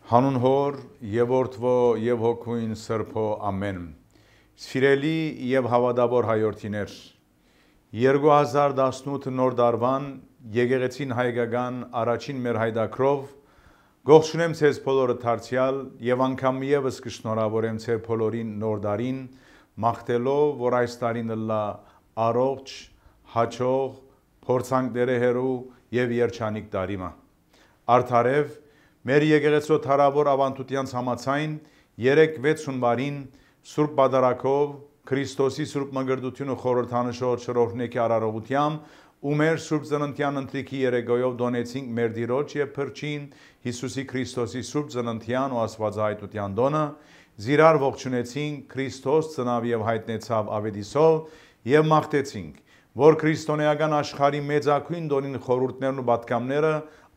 Հանուն հոր եւ որդվո եւ հոգույն սրբո ամեն։ Սիրելի եւ հավատավոր հայրենիներ, 2018 նոր դարվան եկեղեցին հայկական առաջին մեր հայդակրով գողջունեմ ցեզ բոլորը դարձյալ եւ անգամ եւս կշնորհավորեմ ցեր բոլորին նոր դարին, մաղթելով, որ այս տարին լա առողջ, հաջող, փորձանքները հերու եւ երջանիկ տարիմա։ Արդարև մեր եկեղեցու թարավոր ավանդության համաձայն 3-6 հունվարին Սուրբ Պատարագով Քրիստոսի Սուրբ Մկրտությունը խորհրդանշող շրոհնեկի արարողությամբ ու մեր Սուրբ Ծննդյան ընթրիքի երեգոյով դոնեցինք մեր Տիրոջ եւ Փրկին Հիսուսի Քրիստոսի Սուրբ Ծննդյան ու Աստվածահայտության դոնը, զիրար ողջունեցինք Քրիստոս ծնավ եւ հայտնեցավ ավետիսով եւ մաղթեցինք, որ քրիստոնեական աշխարհի մեծակույն դոնին խորհուրդներն ու պատգամները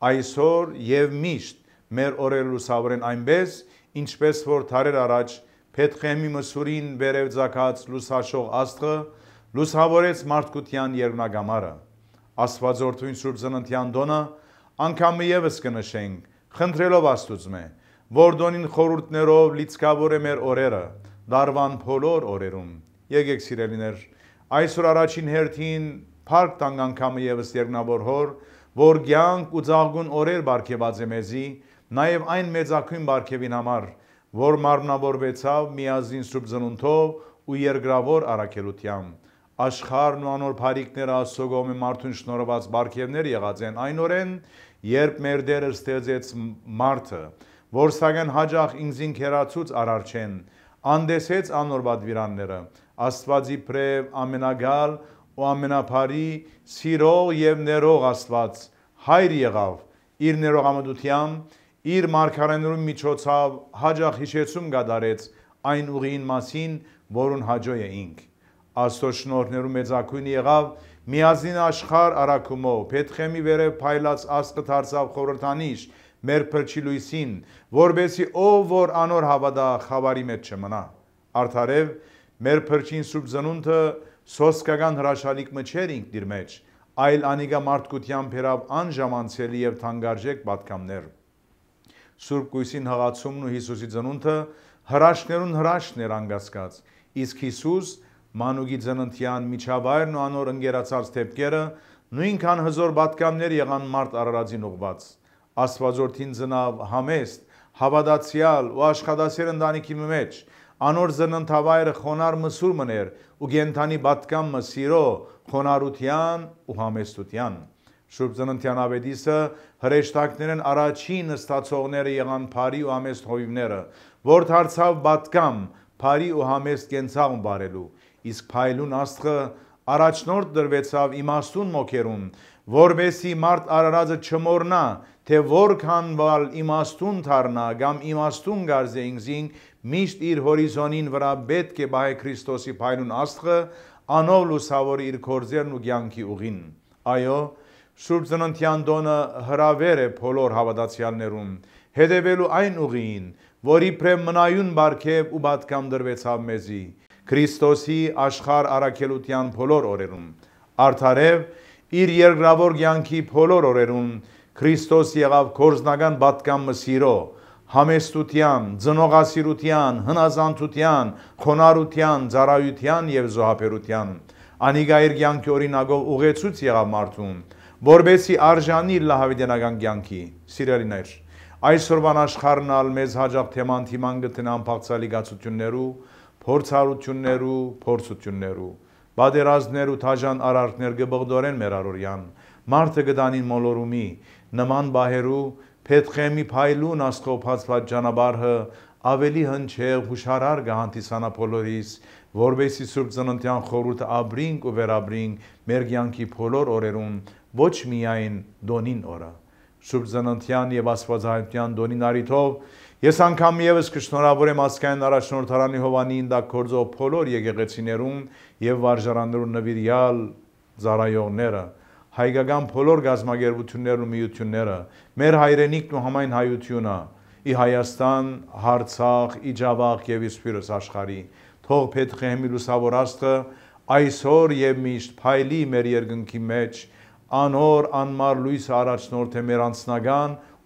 այսօր եւ միշտ մեր օրերը լուսավորեն այնպես, ինչպես որ դարեր առաջ Փեթխեմի մսուրին վերև ձակած լուսաշող աստղը լուսավորեց մարդկության երկնագամարը։ Աստվածորդուն Սուրբ Ծննդյան դոնը անգամ եւս կնշենք, խնդրելով Աստուծմե, որ դոնին խորհուրդներով լիցքավոր է մեր օրերը, դարվան բոլոր օրերում։ Եկեք սիրելիներ, այսօր առաջին հերթին փառք տանք անգամ եւս երկնավոր հոր, որ կյանք ու ծաղկուն օրեր բարգեւած է մեզի, նաև այն մեծակույն բարգևին համար, որ մարմնավորվեցավ միազին Սուրբ Ծնունդով ու երկրավոր առաքելությամբ։ Աշխարհն ու անոր բարիքները Աստծո կողմի մարդուն շնորհված բարգևներ եղած են այնօրեն, երբ մեր Տերը ստեղծեց մարդը, որ սակայն հաջող ինքզին քերացուց արարչեն, անդեսեց անոր պատվիրանները, Աստվածի բրև ամենագալ ու ամենաբարի սիրող եւ ներող Աստված հայր եղավ իր ներողամտությամբ իր մարգարեներու միջոցով հաջող հիշեցում կատարեց այն ուղին մասին, որուն հաջող էինք։ Աստծո շնորհներու մեծակույնը եղավ միազին աշխարհ արաքումով, Փեթխեմի վերև փայլած աստղը դարձավ խորհրդանիշ մեր Փրկի լույսին, որբեսի ով որ անոր հավատա խավարի մեջ չմնա։ Արդարև մեր Փրկին Սուրբ Ծնունդը սոսկական հրաշալիք մչեր ինք դիր մեջ, այլ անիգա մարդկությամբ հերավ անժամանցելի եւ թանկարժեք պատկամներ։ Սուրբ Գույսին հղացումն ու Հիսուսի ծնունդը հրաշքներուն հրաշքներ անգասկած, իսկ Հիսուս մանուկի ծննդյան միջավայրն ու անոր ընկերացած դեպքերը նույնքան հզոր պատկամներ եղան մարդ արարածին ուղված։ Աստվածորդին ծնավ համեստ, հավատացյալ ու աշխատասեր ընտանիքի մեջ, անոր ծննդավայրը խոնար մսուր մներ ու գենթանի պատկամը սիրո, խոնարհության ու համեստության։ Սուրբ Ծննդյան ավետիսը հրեշտակներն առաջին ստացողները եղան բարի ու համեստ հովիվները, որ դարձավ պատկամ բարի ու համեստ կենցաղ բարելու, իսկ փայլուն աստղը առաջնորդ դրվեցավ իմաստուն մոքերուն, որբեսի մարդ արարածը չմոռնա, թե որքան վալ իմաստուն դառնա կամ իմաստուն գարզե ինքզին, միշտ իր հորիզոնին վրա պետք է բահե Քրիստոսի փայլուն աստղը, անով լուսավորի իր գործերն ու կյանքի ուղին։ Այո, Սուրբ Ծննդյան դոնը հրավեր է բոլոր հավատացյալներուն, հետևելու այն ուղին, որի պրեմ մնայուն բարգև ու պատկամ դրվեցավ մեզի, Քրիստոսի աշխարհ առաքելության բոլոր օրերում։ Արդարև իր երկրավոր կյանքի բոլոր օրերում Քրիստոս եղավ գործնական պատկամը սիրո, համեստության, ծնողասիրության, հնազանդության, խոնարհության, ծառայության եւ զոհաբերության։ Անիգա իր կյանքի օրինակով ուղեցուց եղավ մարդուն, որբեսի արժանի լահավիտենական կյանքի։ Սիրելիներ, այսօրվան աշխարհն ալ մեզ հաջող թեման թիման գտնան փաղցալիգացություններու, փորձառություններու, փորձություններու, բادرազներու թաժան արարքներ գբղդորեն մեր առօրյան, մարդը գտանին մոլորումի, նման բահերու, Փեթխեմի փայլուն աստղոփածված ճանապարհը ավելի հնչեղ հուշարար գահանտիսանա բոլորիս, որբեսի Սուրբ Ծննդյան խորհուրդը ապրինք ու վերաբրինք մեր կյանքի բոլոր օրերում, ոչ միայն դոնին օրը։ Սուրբ Ծննդյան եւ Աստվածահայտության դոնին արիթով ես անգամ եւս կշնորհավորեմ ասկային առաջնորդարանի Հովանին դա կորձով բոլոր եկեղեցիներուն եւ վարժարաններուն նվիրյալ ծառայողները, հայկական բոլոր գազագերբություններն ու միությունները, մեր հայրենիքն ու համայն հայությունը, ի Հայաստան, Արցախ, Իջավախ եւ Իսպիրոս աշխարհի, թող Փեթխեմի լուսավոր աստղը այսօր եւ միշտ փայլի մեր երկնքի մեջ, անոր անմար լույսը առաջնորդ է մեր անձնական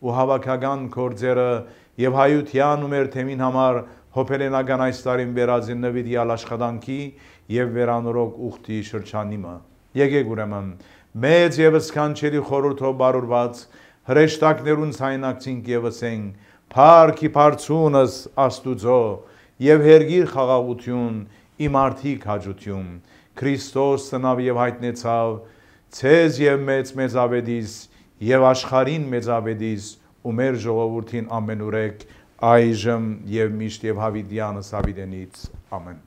ու հավաքական գործերը եւ հայության ու մեր թեմին համար հոփելենական այս տարին վերածին նվիրյալ աշխատանքի եւ վերանորոգ ուխտի շրջանիմը։ Եկեք ուրեմն մեծ եւ սքանչելի խորհրդով բարուրված հրեշտակներուն ցայնակցինք եւ ասենք Փառքի բարձունս Աստուծո եւ հերգիր խաղաղություն իմ արդիկ հաջություն Քրիստոս ծնավ եւ հայտնեցավ ցեզ եւ մեծ ավետիս եւ աշխարհին մեծ ավետիս ու մեր ժողովրդին ամենուրեք այժմ եւ միշտ եւ հավիտյանս ավիտենից ամեն